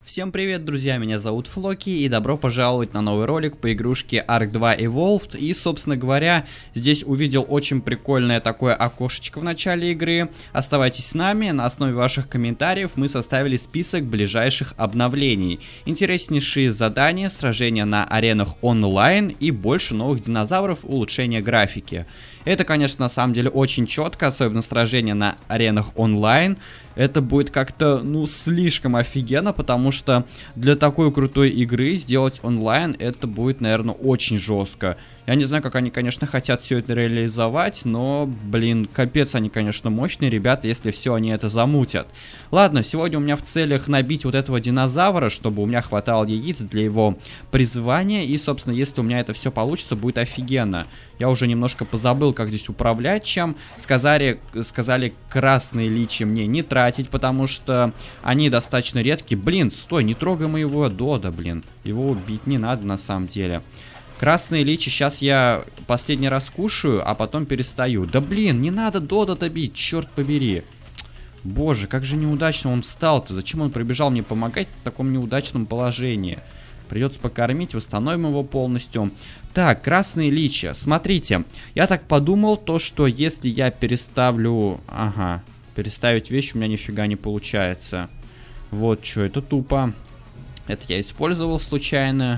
Всем привет, друзья, меня зовут Флоки, и добро пожаловать на новый ролик по игрушке Ark 2 Evolved. И, собственно говоря, здесь увидел очень прикольное такое окошечко в начале игры. Оставайтесь с нами, на основе ваших комментариев мы составили список ближайших обновлений. Интереснейшие задания, сражения на аренах онлайн и больше новых динозавров, улучшение графики. Это, конечно, на самом деле очень четко, особенно сражения на аренах онлайн. Это будет как-то, слишком офигенно, потому что для такой крутой игры сделать онлайн это будет, наверное, очень жестко. Я не знаю, как они, конечно, хотят все это реализовать, но, блин, капец, они, конечно, мощные ребята, если все они это замутят. Ладно, сегодня у меня в целях набить вот этого динозавра, чтобы у меня хватало яиц для его призывания, и, собственно, если у меня это все получится, будет офигенно. Я уже немножко позабыл, как здесь управлять чем. Сказали красные личи мне не тратить, потому что они достаточно редкие. Блин, стой, не трогай моего Дода, блин. Его убить не надо на самом деле. Красные личи сейчас я последний раз кушаю, а потом перестаю. Да блин, не надо Дода бить, черт побери. Боже, как же неудачно он встал-то. Зачем он прибежал мне помогать в таком неудачном положении? Придется покормить, восстановим его полностью. Так, красные личи. Смотрите, я так подумал, то что если я переставлю... Ага, переставить вещь у меня нифига не получается. Вот что, это тупо. Это я использовал случайно.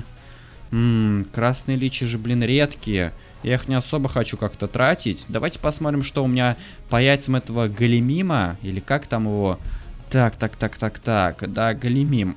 Красные личи же, блин, редкие. Я их не особо хочу как-то тратить. Давайте посмотрим, что у меня по яйцам этого Галимима. Или как там его? Так. Да, Галимим.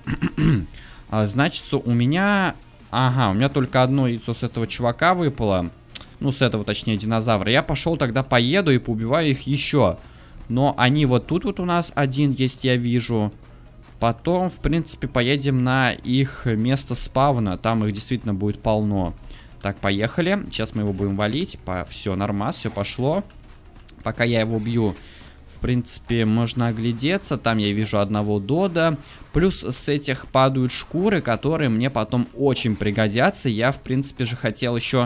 Значит, у меня... Ага, у меня только одно яйцо с этого чувака выпало. Ну, с этого, точнее, динозавра. Я пошел тогда поеду и поубиваю их еще. Но они вот тут вот у нас один есть, я вижу. Потом, в принципе, поедем на их место спавна. Там их действительно будет полно. Так, поехали. Сейчас мы его будем валить. Все, нормас, все пошло. Пока я его убью, в принципе, можно оглядеться. Там я вижу одного Дода. Плюс с этих падают шкуры, которые мне потом очень пригодятся. Я, в принципе, же хотел еще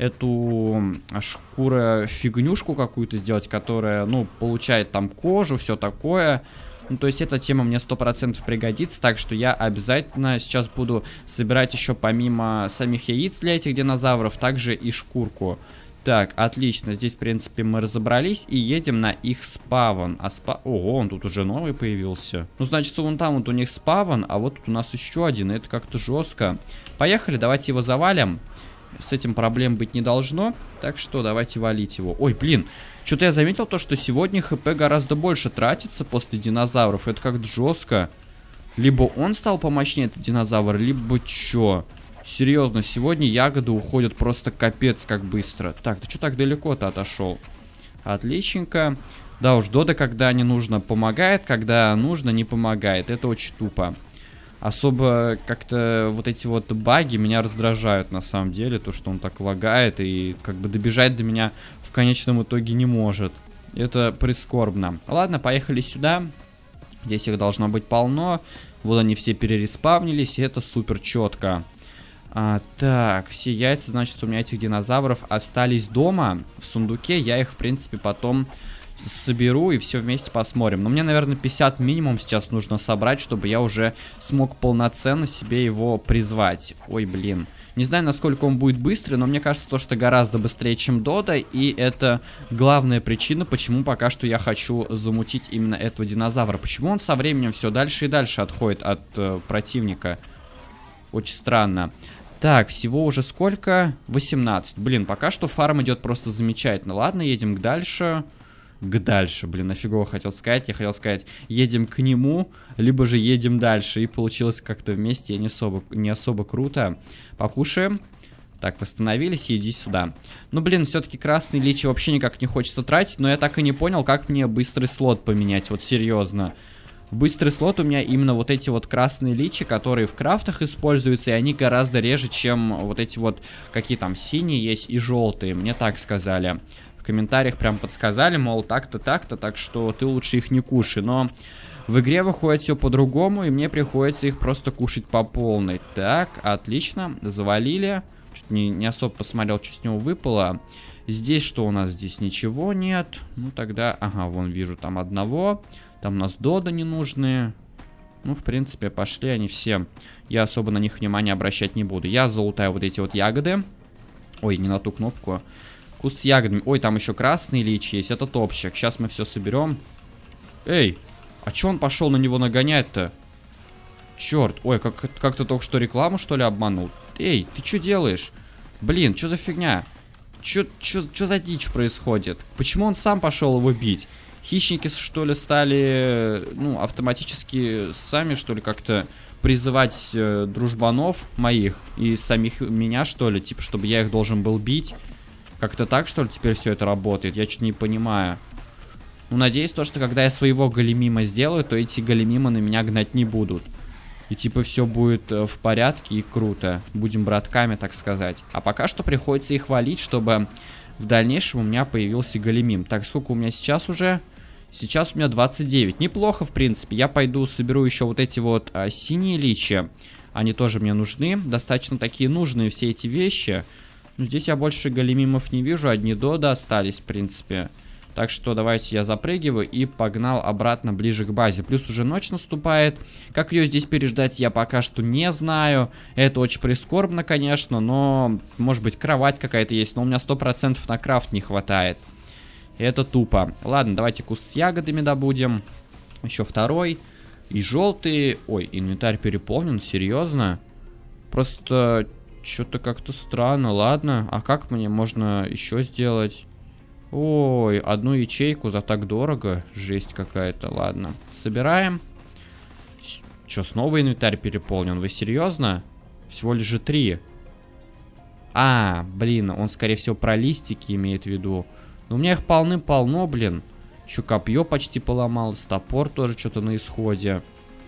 эту шкуру-фигнюшку какую-то сделать, которая, получает там кожу, все такое. То есть эта тема мне 100% пригодится, так что я обязательно сейчас буду собирать еще помимо самих яиц для этих динозавров, также и шкурку. Так, отлично, здесь, в принципе, мы разобрались и едем на их спавн. Ого, он тут уже новый появился. Ну, значит, вон там вот у них спавн, а вот тут у нас еще один, это как-то жестко. Поехали, давайте его завалим. С этим проблем быть не должно, так что давайте валить его. Ой, блин, что-то я заметил то, что сегодня хп гораздо больше тратится после динозавров. Это как-то жестко. Либо он стал помощнее, этот динозавр, либо чё. Серьезно, сегодня ягоды уходят просто капец как быстро. Так, ты что так далеко-то отошел? Отличненько. Да уж, Дода, когда не нужно, помогает, когда нужно, не помогает. Это очень тупо. Особо как-то вот эти вот баги меня раздражают на самом деле. То, что он так лагает и как бы добежать до меня в конечном итоге не может. Это прискорбно. Ладно, поехали сюда. Здесь их должно быть полно. Вот они все перереспавнились, и это супер четко. Так, все яйца, значит, у меня этих динозавров остались дома в сундуке. Я их, в принципе, потом соберу и все вместе посмотрим. Но мне, наверное, 50 минимум сейчас нужно собрать, чтобы я уже смог полноценно себе его призвать. Ой, блин. Не знаю, насколько он будет быстрый, но мне кажется, то, что гораздо быстрее, чем Дода. И это главная причина, почему пока что я хочу замутить именно этого динозавра. Почему он со временем все дальше и дальше отходит от противника? Очень странно. Так, всего уже сколько? 18. Блин, пока что фарм идет просто замечательно. Ладно, едем к дальше. Блин, нафигово хотел сказать. Я хотел сказать, едем к нему, либо же едем дальше. И получилось как-то вместе не особо круто. Покушаем. Так, восстановились, иди сюда. Ну, блин, все-таки красные личи вообще никак не хочется тратить. Но я так и не понял, как мне быстрый слот поменять. Вот серьезно. Быстрый слот у меня именно вот эти вот красные личи, которые в крафтах используются, и они гораздо реже, чем вот эти вот, какие там синие есть и желтые. Мне так сказали. В комментариях прям подсказали, мол, так-то, так что ты лучше их не кушай. Но в игре выходит все по-другому, и мне приходится их просто кушать по полной. Так, отлично, завалили. Чуть не особо посмотрел, что с него выпало. Здесь что у нас? Здесь ничего нет. Ну тогда, ага, вон вижу там одного. Там у нас Дода ненужные. Ну, в принципе, пошли они все. Я особо на них внимания обращать не буду. Я залутаю вот эти вот ягоды. Ой, не на ту кнопку. Куст с ягодами. Ой, там еще красный лич есть. Это топчик. Сейчас мы все соберем. Эй, а че он пошел на него нагонять-то? Черт. Ой, как ты только что рекламу, что ли, обманул? Эй, ты что делаешь? Блин, что за фигня? Что за дичь происходит? Почему он сам пошел его бить? Хищники, что ли, стали, ну, автоматически сами, что ли, как-то призывать дружбанов моих и самих меня, что ли, типа, чтобы я их должен был бить? Как-то так, что ли, теперь все это работает? Я что-то не понимаю. Ну, надеюсь, то, что когда я своего големима сделаю, то эти големимы на меня гнать не будут. И типа все будет в порядке и круто. Будем братками, так сказать. А пока что приходится их валить, чтобы в дальнейшем у меня появился големим. Так, сколько у меня сейчас уже? Сейчас у меня 29. Неплохо, в принципе. Я пойду соберу еще вот эти вот синие личи. Они тоже мне нужны. Достаточно такие нужные все эти вещи. Но здесь я больше големимов не вижу. Одни доды остались, в принципе. Так что давайте я запрыгиваю и погнал обратно ближе к базе. Плюс уже ночь наступает. Как ее здесь переждать, я пока что не знаю. Это очень прискорбно, конечно, но может быть кровать какая-то есть. Но у меня 100% на крафт не хватает. Это тупо. Ладно, давайте куст с ягодами добудем. Еще второй. И желтый. Ой, инвентарь переполнен, серьезно? Просто что-то как-то странно. Ладно, а как мне можно еще сделать? Ой, одну ячейку за так дорого. Жесть какая-то. Ладно, собираем. Че, снова инвентарь переполнен? Вы серьезно? Всего лишь же 3. А, блин, он скорее всего про листики имеет в виду. Но у меня их полным-полно, блин. Еще копье почти поломалось. Топор тоже что-то на исходе.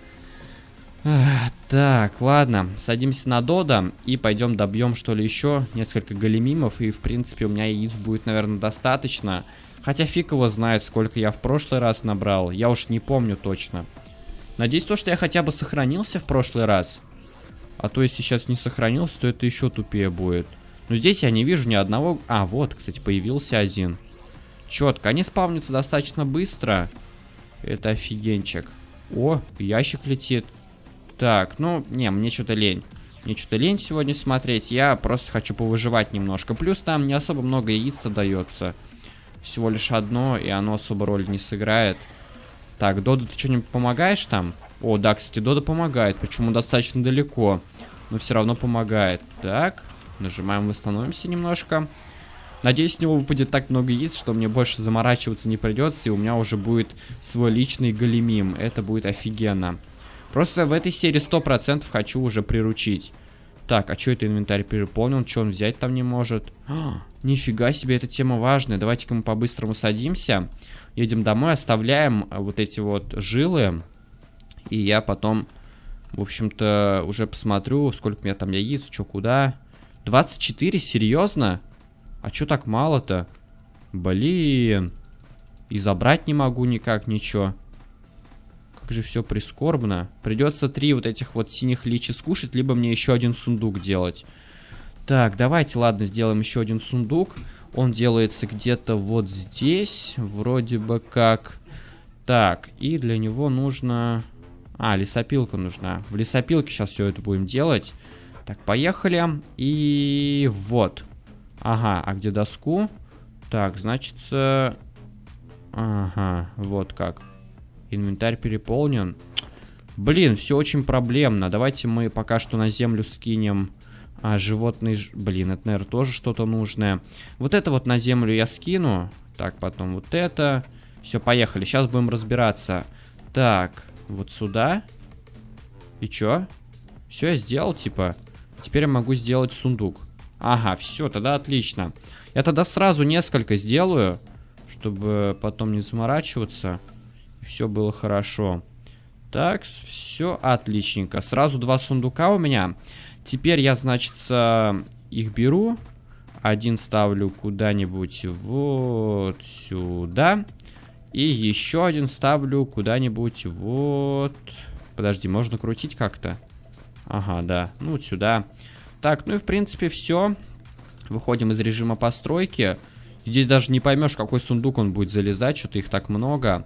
Так, ладно. Садимся на Дода и пойдем добьем, что ли, еще несколько големимов. И, в принципе, у меня яиц будет, наверное, достаточно. Хотя фиг его знает, сколько я в прошлый раз набрал. Я уж не помню точно. Надеюсь, то, что я хотя бы сохранился в прошлый раз. А то, если сейчас не сохранился, то это еще тупее будет. Но здесь я не вижу ни одного... А, вот, кстати, появился один. Четко. Они спавнятся достаточно быстро. Это офигенчик. О, ящик летит. Так, ну, не, мне что-то лень. Мне что-то лень сегодня смотреть. Я просто хочу повыживать немножко. Плюс там не особо много яиц дается. Всего лишь одно, и оно особо роли не сыграет. Так, Дода, ты что-нибудь помогаешь там? О, да, кстати, Дода помогает. Причем достаточно далеко. Но все равно помогает. Так, нажимаем, восстановимся немножко. Надеюсь, с него выпадет так много яиц, что мне больше заморачиваться не придется. И у меня уже будет свой личный големим. Это будет офигенно. Просто в этой серии 100% хочу уже приручить. Так, а что это инвентарь переполнен? Что он взять там не может? Нифига себе, эта тема важная. Давайте-ка мы по-быстрому садимся. Едем домой, оставляем вот эти вот жилы. И я потом, в общем-то, уже посмотрю, сколько у меня там яиц, что куда. 24, серьезно? А что так мало-то? Блин. И забрать не могу никак, ничего. Как же все прискорбно. Придется 3 вот этих вот синих личи скушать, либо мне еще один сундук делать. Так, давайте, ладно, сделаем еще один сундук. Он делается где-то вот здесь, вроде бы как. Так, и для него нужно... А, лесопилка нужна. В лесопилке сейчас все это будем делать. Так, поехали. И вот. Ага, а где доску? Так, значится... Ага, вот как. Инвентарь переполнен. Блин, все очень проблемно. Давайте мы пока что на землю скинем животные... Блин, это, наверное, тоже что-то нужное. Вот это вот на землю я скину. Так, потом вот это. Все, поехали. Сейчас будем разбираться. Так, вот сюда. И чё? Все я сделал, типа. Теперь я могу сделать сундук. Ага, все, тогда отлично. Я тогда сразу несколько сделаю, чтобы потом не заморачиваться. Все было хорошо. Так, все отличненько. Сразу 2 сундука у меня. Теперь я, значит, их беру. Один ставлю куда-нибудь вот сюда. И еще один ставлю куда-нибудь вот... Подожди, можно крутить как-то? Ага, да. Ну, вот сюда. Так, ну и в принципе все. Выходим из режима постройки. Здесь даже не поймешь, какой сундук он будет залезать. Что-то их так много.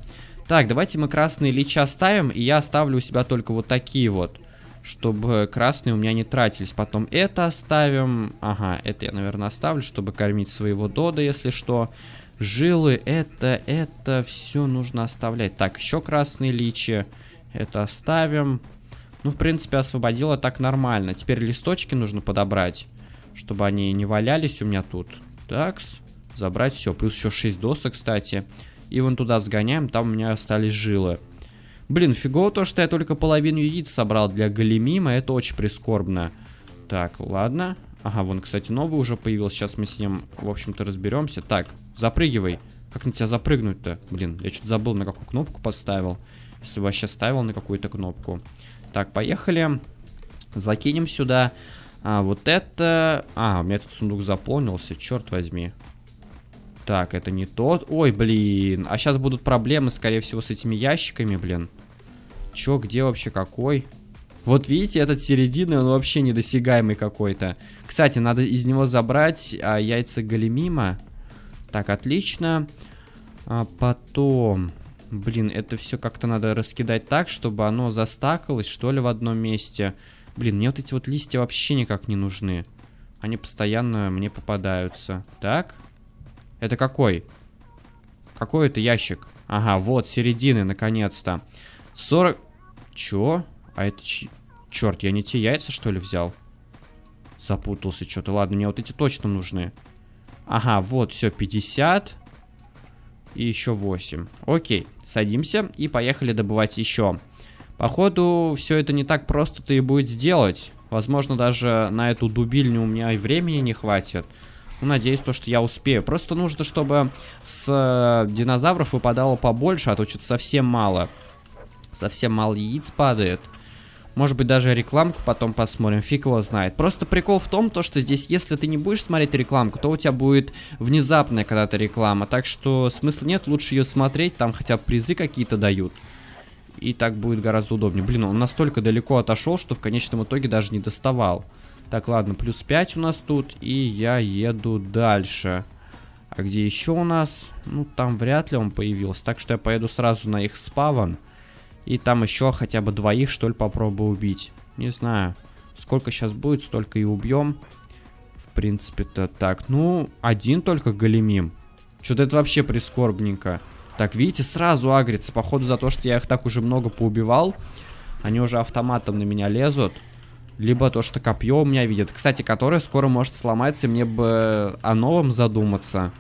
Так, давайте мы красные личи оставим, и я оставлю у себя только вот такие вот, чтобы красные у меня не тратились. Потом это оставим. Ага, это я, наверное, оставлю, чтобы кормить своего дода, если что. Жилы, это все нужно оставлять. Так, еще красные личи. Это оставим. Ну, в принципе, освободила так нормально. Теперь листочки нужно подобрать, чтобы они не валялись у меня тут. Так, забрать все. Плюс еще 6 досок, кстати. И вон туда сгоняем, там у меня остались жилы. Блин, фигово то, что я только половину яиц собрал для Големима. Это очень прискорбно. Так, ладно. Ага, вон, кстати, новый уже появился. Сейчас мы с ним, в общем-то, разберемся. Так, запрыгивай. Как на тебя запрыгнуть-то? Блин, я что-то забыл, на какую кнопку поставил. Если вообще ставил на какую-то кнопку. Так, поехали. Закинем сюда. Вот это... у меня этот сундук заполнился, черт возьми. Так, это не тот. Ой, блин. А сейчас будут проблемы, скорее всего, с этими ящиками, блин. Чё, где вообще какой? Вот видите, этот серединный, он вообще недосягаемый какой-то. Кстати, надо из него забрать яйца Големима. Так, отлично. Потом... Блин, это все как-то надо раскидать так, чтобы оно застакалось, что ли, в одном месте. Блин, мне вот эти вот листья вообще никак не нужны. Они постоянно мне попадаются. Так. Это какой? Какой это ящик? Ага, вот, середины, наконец-то. 40... Чё? А это... Черт, я не те яйца, что ли, взял? Запутался что-то. Ладно, мне вот эти точно нужны. Ага, вот, все, 50. И еще 8. Окей, садимся и поехали добывать еще. Походу, все это не так просто-то и будет сделать. Возможно, даже на эту дубильню у меня и времени не хватит. Ну, надеюсь, то, что я успею. Просто нужно, чтобы с динозавров выпадало побольше, а то что-то совсем мало. Совсем мало яиц падает. Может быть, даже рекламку потом посмотрим, фиг его знает. Просто прикол в том, то, что здесь, если ты не будешь смотреть рекламку, то у тебя будет внезапная когда-то реклама. Так что смысла нет, лучше ее смотреть, там хотя бы призы какие-то дают. И так будет гораздо удобнее. Блин, он настолько далеко отошел, что в конечном итоге даже не доставал. Так, ладно, плюс 5 у нас тут, и я еду дальше. А где еще у нас? Ну, там вряд ли он появился, так что я поеду сразу на их спавн. И там еще хотя бы двоих, что ли, попробую убить. Не знаю, сколько сейчас будет, столько и убьем. В принципе-то так. Ну, один только Големим. Что-то это вообще прискорбненько. Так, видите, сразу агрится. Походу за то, что я их так уже много поубивал. Они уже автоматом на меня лезут. Либо то, что копье у меня видят. Кстати, которое скоро может сломаться, и мне бы о новом задуматься.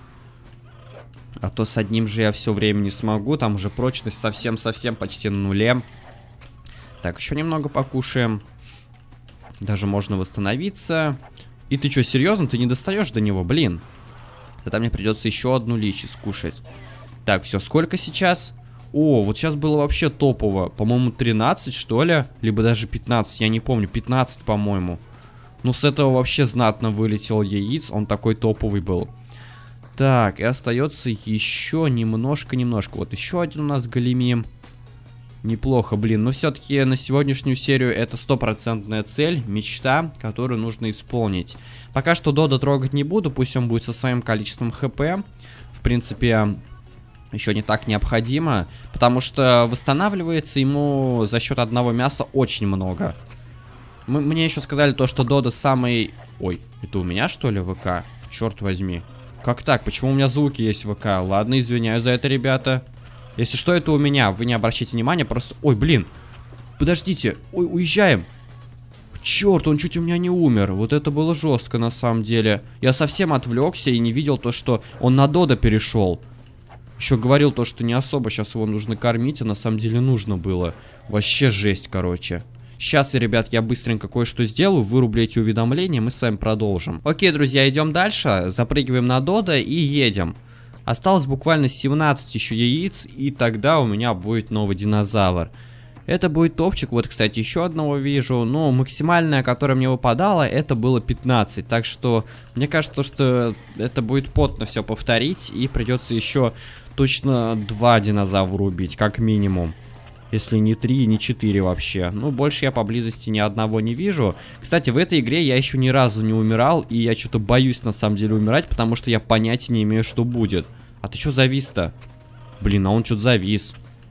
А то с одним же я все время не смогу. Там уже прочность совсем-совсем почти на нуле. Так, еще немного покушаем. Даже можно восстановиться. И ты что, серьезно? Ты не достаешь до него? Блин. Тогда мне придется еще одну личи скушать. Так, все, сколько сейчас? О, вот сейчас было вообще топово. По-моему, 13, что ли? Либо даже 15, я не помню. 15, по-моему. Ну, с этого вообще знатно вылетел яиц. Он такой топовый был. Так, и остается еще немножко. Вот еще один у нас Големим. Неплохо, блин. Но все-таки на сегодняшнюю серию это стопроцентная цель, мечта, которую нужно исполнить. Пока что Дода трогать не буду, пусть он будет со своим количеством хп. В принципе, еще не так необходимо, потому что восстанавливается ему за счет одного мяса очень много. Мне еще сказали то, что Дода самый... Ой, это у меня, что ли, ВК? Черт возьми. Как так? Почему у меня звуки есть в ВК? Ладно, извиняюсь за это, ребята. Если что, это у меня. Вы не обращайте внимания, просто... Ой, блин. Подождите. Ой, уезжаем. Черт, он чуть у меня не умер. Вот это было жестко, на самом деле. Я совсем отвлекся и не видел то, что он на Дода перешел. Еще говорил то, что не особо сейчас его нужно кормить, а на самом деле нужно было. Вообще жесть, короче. Сейчас, ребят, я быстренько кое-что сделаю, вырублю эти уведомления, мы с вами продолжим. Окей, друзья, идем дальше, запрыгиваем на Дода и едем. Осталось буквально 17 еще яиц, и тогда у меня будет новый динозавр. Это будет топчик, вот, кстати, еще одного вижу, но максимальное, которое мне выпадало, это было 15. Так что, мне кажется, что это будет потно все повторить, и придется еще точно 2 динозавра убить, как минимум. Если не 3, не 4 вообще. Ну, больше я поблизости ни одного не вижу. Кстати, в этой игре я еще ни разу не умирал. И я что-то боюсь на самом деле умирать, потому что я понятия не имею, что будет. А ты что завис-то? Блин, а он что-то завис.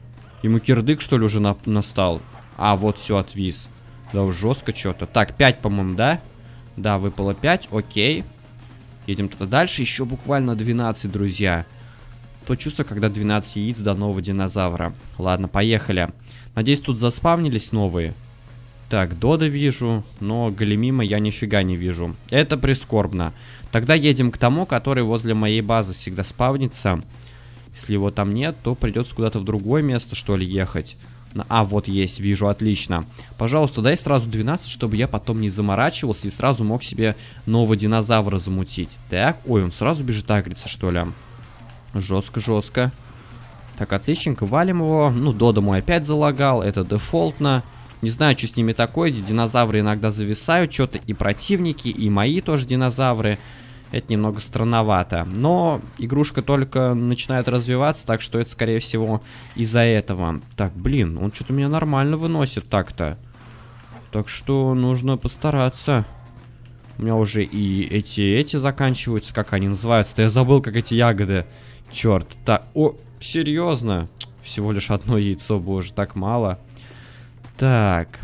Ему кирдык, что ли, уже настал? А, вот все, отвис. Да уж жестко что-то. Так, 5, по-моему, да? Да, выпало 5, окей. Едем тогда дальше. Еще буквально 12, друзья. То чувство, когда 12 яиц до нового динозавра. Ладно, поехали. Надеюсь, тут заспавнились новые. Так, Дода вижу, но Галимима я нифига не вижу. Это прискорбно. Тогда едем к тому, который возле моей базы всегда спавнится. Если его там нет, то придется куда-то в другое место, что ли, ехать. А, вот есть, вижу, отлично. Пожалуйста, дай сразу 12, чтобы я потом не заморачивался и сразу мог себе нового динозавра замутить. Так, ой, он сразу бежит агриться, что ли? Жестко, жестко. Так, отличненько, валим его. Ну, Дода мой опять залагал, это дефолтно. Не знаю, что с ними такое, эти динозавры иногда зависают, что-то и противники, и мои тоже динозавры. Это немного странновато. Но игрушка только начинает развиваться, так что это, скорее всего, из-за этого. Так, блин, он что-то меня нормально выносит так-то. Так что нужно постараться. У меня уже и эти заканчиваются, как они называются-то. Я забыл, как эти ягоды. Черт. Так, о, серьезно? Всего лишь одно яйцо, боже, так мало. Так.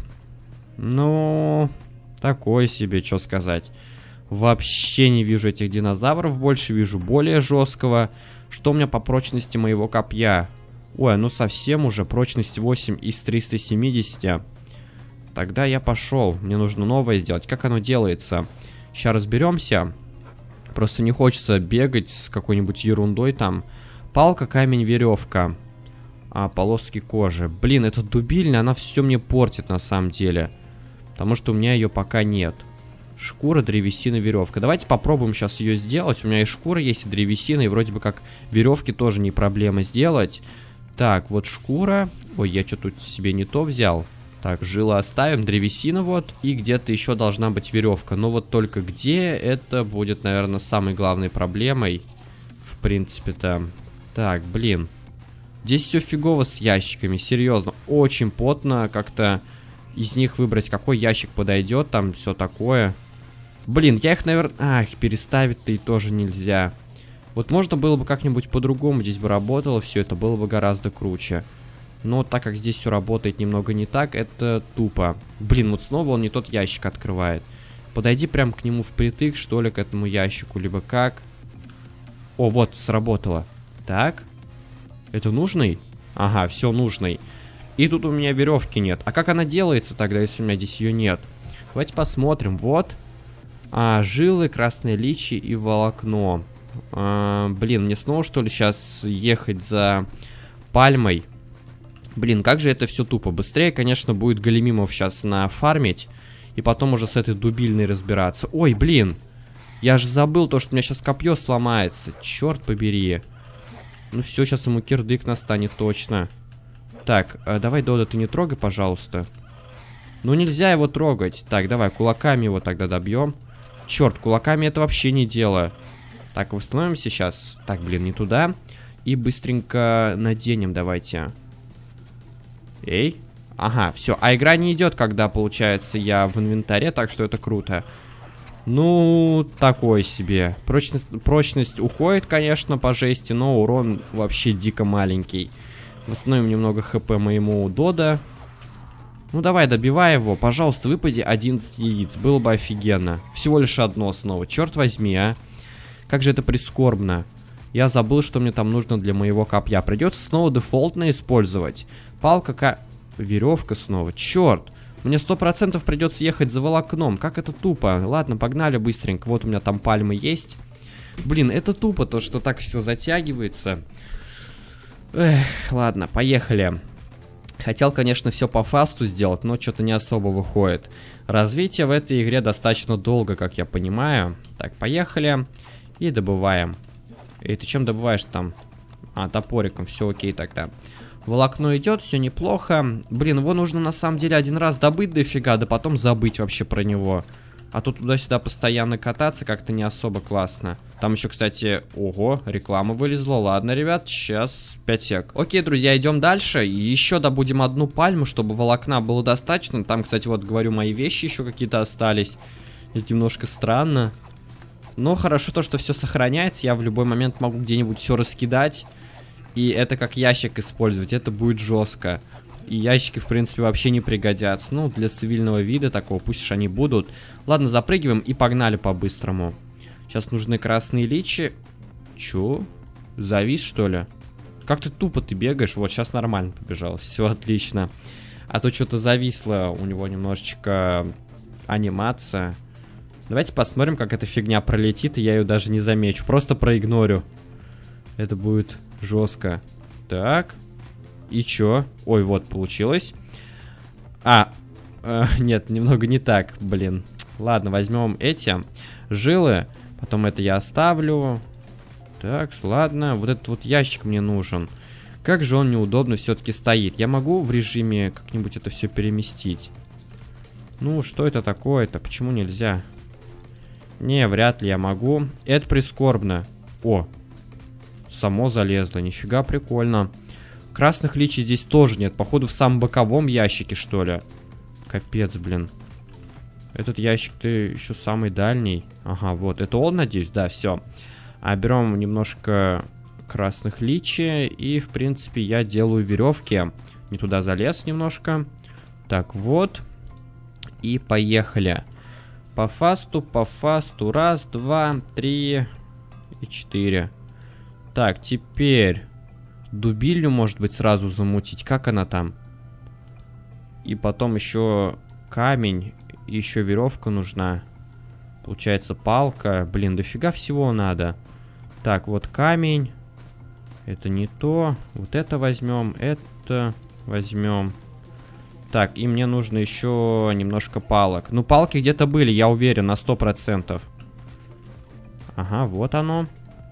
Ну, такое себе, что сказать. Вообще не вижу этих динозавров, больше вижу более жесткого. Что у меня по прочности моего копья? Ой, ну совсем уже, прочность 8 из 370. Тогда я пошел, мне нужно новое сделать. Как оно делается? Сейчас разберемся. Просто не хочется бегать с какой-нибудь ерундой там. Палка, камень, веревка. Полоски кожи. Блин, эта дубильня, она все мне портит на самом деле. Потому что у меня ее пока нет. Шкура, древесина, веревка. Давайте попробуем сейчас ее сделать. У меня и шкура есть, и древесина, и вроде бы как веревки тоже не проблема сделать. Так, вот шкура. Ой, я что тут себе не то взял. Так, жилы оставим, древесина вот. И где-то еще должна быть веревка. Но вот только где, это будет, наверное, самой главной проблемой. В принципе-то. Так, блин. Здесь все фигово с ящиками, серьезно. Очень потно как-то из них выбрать, какой ящик подойдет, там все такое. Блин, я их, наверное... Ах, переставить-то и тоже нельзя. Вот можно было бы как-нибудь по-другому, здесь бы работало все, это было бы гораздо круче. Но так как здесь все работает немного не так, это тупо. Блин, вот снова он не тот ящик открывает. Подойди прям к нему впритык, что ли, к этому ящику, либо как. О, вот, сработало. Так. Это нужный? Ага, все нужный. И тут у меня веревки нет. А как она делается тогда, если у меня здесь ее нет? Давайте посмотрим. Вот. Жилы, красные личи и волокно. Блин, мне снова что ли сейчас ехать за пальмой? Блин, как же это все тупо. Быстрее, конечно, будет Галимимов сейчас нафармить. И потом уже с этой дубильной разбираться. Ой, блин. Я же забыл то, что у меня сейчас копье сломается. Черт побери. Ну все, сейчас ему кирдык настанет точно. Так, давай, Дода, ты не трогай, пожалуйста. Ну нельзя его трогать. Так, давай, кулаками его тогда добьем. Черт, кулаками это вообще не дело. Так, восстановимся сейчас. Так, блин, не туда. И быстренько наденем, давайте. Эй. Ага, все. А игра не идет, когда, получается, я в инвентаре, так что это круто. Ну, такое себе. Прочность уходит, конечно, по жести, но урон вообще дико маленький. Восстановим немного хп моему Дода. Ну, давай, добивай его. Пожалуйста, выпади 11 яиц. Было бы офигенно. Всего лишь одно снова. Черт возьми, а. Как же это прискорбно. Я забыл, что мне там нужно для моего копья. Придется снова дефолтно использовать. Палка, веревка снова. Черт. Мне 100% придется ехать за волокном. Как это тупо. Ладно, погнали быстренько. Вот у меня там пальмы есть. Блин, это тупо, то, что так все затягивается. Эх, ладно, поехали. Хотел, конечно, все по фасту сделать, но что-то не особо выходит. Развитие в этой игре достаточно долго, как я понимаю. Так, поехали. И добываем. Эй, ты чем добываешь там? Топориком. Все окей тогда. Волокно идет, все неплохо. Блин, его нужно на самом деле один раз добыть дофига, да потом забыть вообще про него. А тут туда-сюда постоянно кататься как-то не особо классно. Там еще, кстати, ого, реклама вылезла. Ладно, ребят, сейчас 5 сек. Окей, друзья, идем дальше. И еще добудем одну пальму, чтобы волокна было достаточно. Там, кстати, вот, говорю, мои вещи еще какие-то остались. Это немножко странно. Но хорошо то, что все сохраняется. Я в любой момент могу где-нибудь все раскидать. И это как ящик использовать, это будет жестко. И ящики, в принципе, вообще не пригодятся. Ну, для цивильного вида такого, пусть уж они будут. Ладно, запрыгиваем и погнали по-быстрому. Сейчас нужны красные личи. Чё? Завис, что ли? Как ты тупо ты бегаешь? Вот, сейчас нормально побежал. Все отлично. А то что-то зависло у него немножечко анимация. Давайте посмотрим, как эта фигня пролетит, и я ее даже не замечу. Просто проигнорю. Это будет жестко. Так. И чё? Ой, вот, получилось. Нет, немного не так, блин. Ладно, возьмем эти жилы. Потом это я оставлю. Так, ладно. Вот этот вот ящик мне нужен. Как же он неудобно все-таки стоит. Я могу в режиме как-нибудь это все переместить? Ну, что это такое-то? Почему нельзя? Не, вряд ли я могу. Это прискорбно. О, само залезло. Нифига, прикольно. Красных личий здесь тоже нет. Походу, в самом боковом ящике, что ли. Капец, блин. Этот ящик-то еще самый дальний. Ага, вот. Это он, надеюсь? Да, все. А берем немножко красных личий. И, в принципе, я делаю веревки. Не туда залез немножко. Так, вот. И поехали. По фасту, по фасту. Раз, два, три и 4. Так, теперь дубилью, может быть, сразу замутить. Как она там? И потом еще камень. И еще веревка нужна. Получается палка. Блин, дофига всего надо. Так, вот камень. Это не то. Вот это возьмем. Это возьмем. Так, и мне нужно еще немножко палок. Ну, палки где-то были, я уверен, на 100%. Ага, вот оно.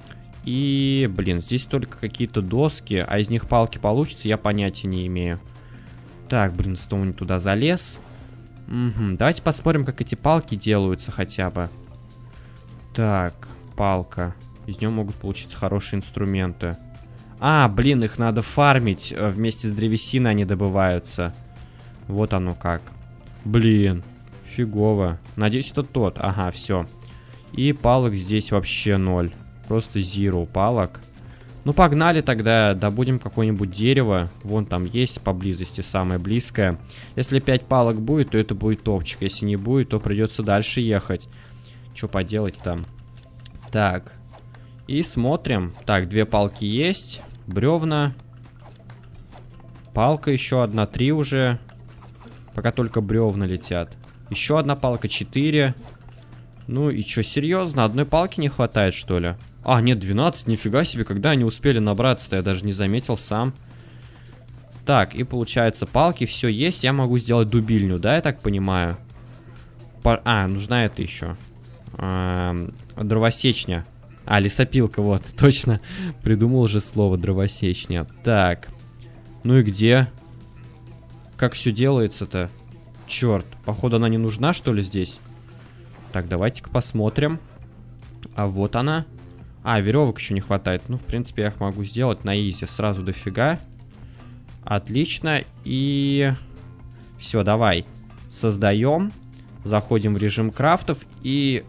И, блин, здесь только какие-то доски, а из них палки получится, я понятия не имею. Так, блин, снова не туда залез. Угу, давайте посмотрим, как эти палки делаются хотя бы. Так, палка. Из нее могут получиться хорошие инструменты. А, блин, их надо фармить. Вместе с древесиной они добываются. Вот оно как. Блин, фигово. Надеюсь, это тот. Ага, все. И палок здесь вообще 0. Просто zero палок. Ну, погнали тогда, добудем какое-нибудь дерево. Вон там есть поблизости самое близкое. Если 5 палок будет, то это будет топчик. Если не будет, то придется дальше ехать. Что поделать там? Так. И смотрим. Так, 2 палки есть. Бревна. Палка еще одна, 3 уже. Пока только бревна летят. Еще одна палка, 4. Ну и что, серьезно? Одной палки не хватает, что ли? А, нет, 12, нифига себе, когда они успели набраться-то, я даже не заметил сам. Так, и получается, палки все есть, я могу сделать дубильню, да, я так понимаю? Нужна это еще. Дровосечня. А, лесопилка, вот, точно. Придумал уже слово дровосечня. Так, ну и где? Как все делается-то? Черт, походу она не нужна, что ли, здесь? Так, давайте-ка посмотрим. А вот она. А, веревок еще не хватает. Ну, в принципе, я их могу сделать на изи. Сразу дофига. Отлично. И... Все, давай. Создаем. Заходим в режим крафтов и...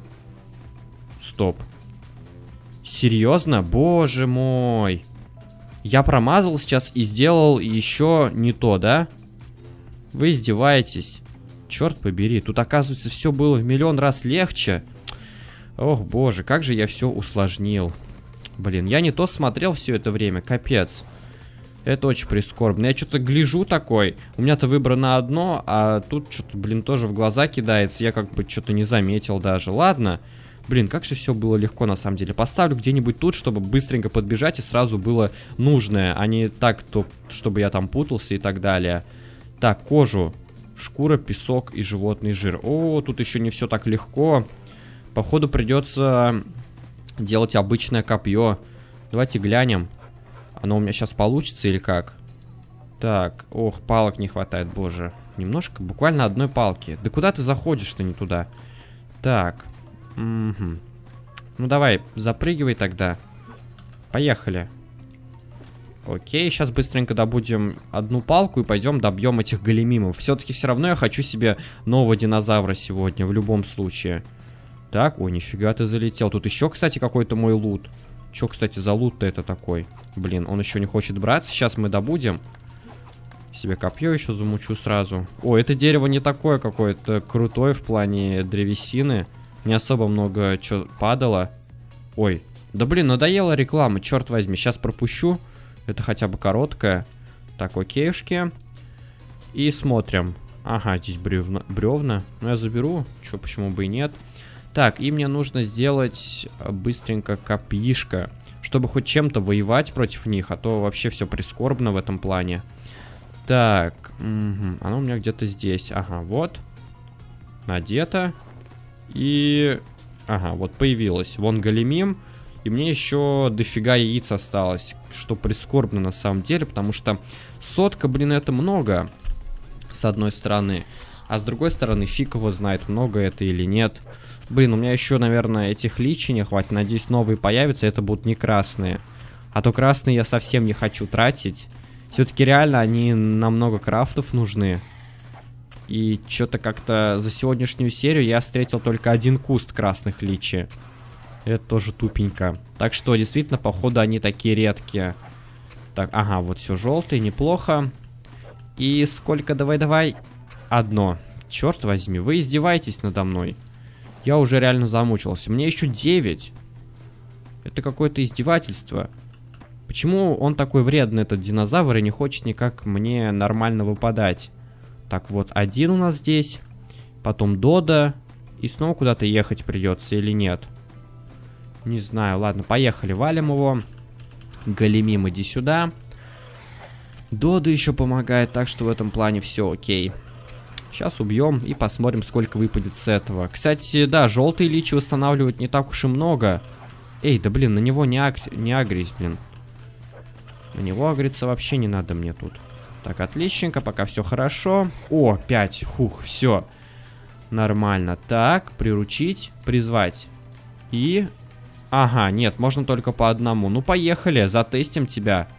Стоп. Серьезно? Боже мой. Я промазал сейчас и сделал еще не то, да? Вы издеваетесь. Черт побери. Тут, оказывается, все было в миллион раз легче. Ох, боже, как же я все усложнил. Блин, я не то смотрел все это время, капец. Это очень прискорбно. Я что-то гляжу такой. У меня-то выбрано одно, а тут что-то, блин, тоже в глаза кидается. Я как бы что-то не заметил даже. Ладно. Блин, как же все было легко на самом деле. Поставлю где-нибудь тут, чтобы быстренько подбежать и сразу было нужное, а не так, чтобы я там путался и так далее. Так, кожу. Шкура, песок и животный жир. О, тут еще не все так легко. Походу придется делать обычное копье. Давайте глянем. Оно у меня сейчас получится или как? Так, ох, палок не хватает, боже. Немножко, буквально одной палки. Да куда ты заходишь-то не туда? Так. Угу. Ну давай, запрыгивай тогда. Поехали. Окей, сейчас быстренько добудем одну палку и пойдем добьем этих големимов. Все-таки все равно я хочу себе нового динозавра сегодня, в любом случае. Так, ой, нифига ты залетел. Тут еще, кстати, какой-то мой лут. Чё, кстати, за лут-то это такой? Блин, он еще не хочет браться. Сейчас мы добудем. Себе копье еще замучу сразу. О, это дерево не такое какое-то крутое в плане древесины. Не особо много чё падало. Ой, да блин, надоела реклама, черт возьми. Сейчас пропущу. Это хотя бы короткая. Так, окейшки. И смотрим. Ага, здесь бревна. Ну, я заберу. Чё, почему бы и нет. Так, и мне нужно сделать быстренько копьишко, чтобы хоть чем-то воевать против них, а то вообще все прискорбно в этом плане. Так, оно у меня где-то здесь. Ага, вот. Надето. И... Ага, вот появилось. Вон големим. И мне еще дофига яиц осталось, что прискорбно на самом деле, потому что 100, блин, это много, с одной стороны. А с другой стороны, фиг его знает, много это или нет. Блин, у меня еще, наверное, этих личий не хватит. Надеюсь, новые появятся, это будут не красные. А то красные я совсем не хочу тратить. Все-таки реально они на много крафтов нужны. И что-то как-то за сегодняшнюю серию я встретил только один куст красных личий. Это тоже тупенько. Так что, действительно, походу, они такие редкие. Так, ага, вот все желтое, неплохо. И сколько? Давай. Одно. Черт возьми, вы издеваетесь надо мной. Я уже реально замучился. Мне еще 9. Это какое-то издевательство. Почему он такой вредный, этот динозавр, и не хочет никак мне нормально выпадать? Так, вот один у нас здесь. Потом Дода. И снова куда-то ехать придется или нет? Не знаю. Ладно, поехали. Валим его. Големим, иди сюда. Дода еще помогает, так что в этом плане все окей. Сейчас убьем и посмотрим, сколько выпадет с этого. Кстати, да, желтые личи восстанавливают не так уж и много. Эй, да блин, на него не агрись, блин. На него агриться вообще не надо мне тут. Так, отличненько, пока все хорошо. О, 5, хух, все. Нормально. Так, приручить, призвать. И... Ага, нет, можно только по одному. Ну, поехали, затестим тебя.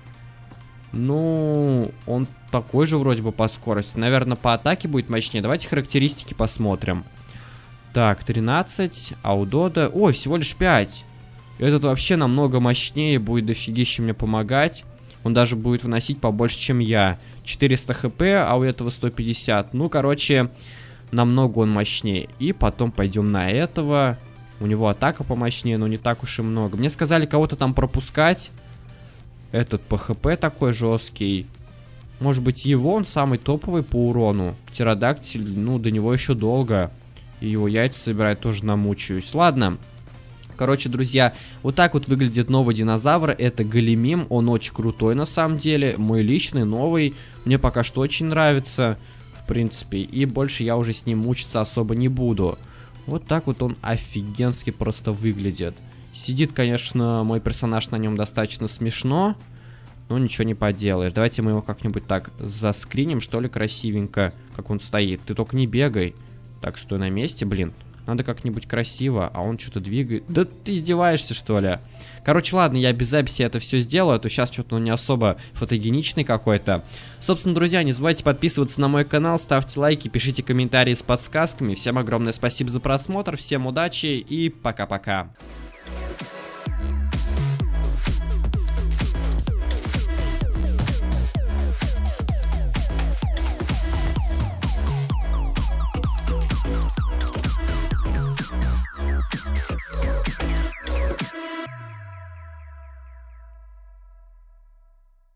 Ну, он такой же вроде бы по скорости. Наверное, по атаке будет мощнее. Давайте характеристики посмотрим. Так, 13. А у Дода... Ой, всего лишь 5. Этот вообще намного мощнее. Будет дофигища мне помогать. Он даже будет выносить побольше, чем я. 400 хп, а у этого 150. Ну, короче, намного он мощнее. И потом пойдем на этого. У него атака помощнее, но не так уж и много. Мне сказали кого-то там пропускать. Этот ПХП такой жесткий. Может быть, его он самый топовый по урону. Птеродактиль, ну, до него еще долго. И его яйца собирать тоже намучаюсь. Ладно. Короче, друзья, вот так вот выглядит новый динозавр. Это големим. Он очень крутой на самом деле. Мой личный, новый. Мне пока что очень нравится. В принципе. И больше я уже с ним мучиться особо не буду. Вот так вот он офигенски просто выглядит. Сидит, конечно, мой персонаж на нем достаточно смешно, но ничего не поделаешь. Давайте мы его как-нибудь так заскриним, что ли, красивенько, как он стоит. Ты только не бегай. Так, стой на месте, блин. Надо как-нибудь красиво, а он что-то двигает. Да ты издеваешься, что ли? Короче, ладно, я без записи это все сделаю, а то сейчас что-то он не особо фотогеничный какой-то. Собственно, друзья, не забывайте подписываться на мой канал, ставьте лайки, пишите комментарии с подсказками. Всем огромное спасибо за просмотр, всем удачи и пока-пока.